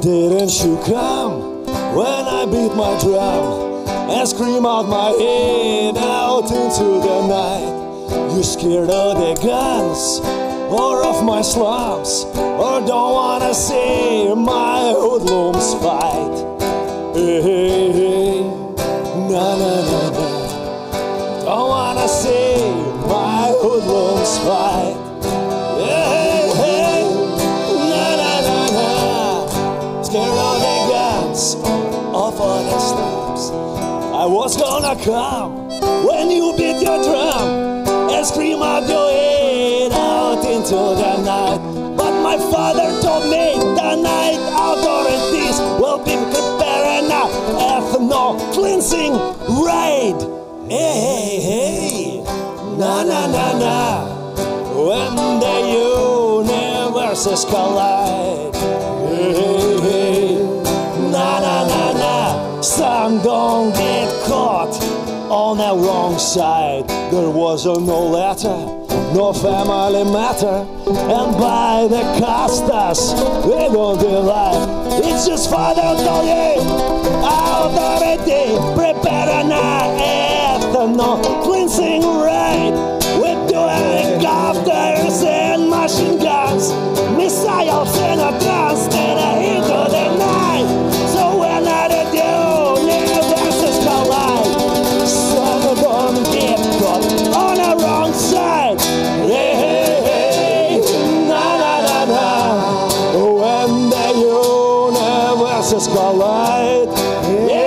Didn't you come when I beat my drum and scream out my head out into the night? You scared of the guns or of my slums, or don't wanna see my hoodlums fight? Hey, hey, hey, na na na na. Don't wanna see my hoodlums fight. Hey, hey, na na na na. Scared of the guns of all the slums. I was gonna come when you beat your drum and scream out your head out into the night. But my father told me the night authorities will be preparing a ethno-cleansing raid. Hey, hey, hey, na na na na. When the universes collide. Hey, hey, hey, na na na na. Son, don't get caught on the wrong side. There was no letter, no family matter, and by the castas we don't divide. It's just father told you, authority, prepare an ethno-cleansing raid. With two helicopters and machine guns, missiles and a transmitter into the night. So when I did universes collide, son, don't get caught on the wrong side. Hey, hey, hey, na na na na. When the universes collide, yeah.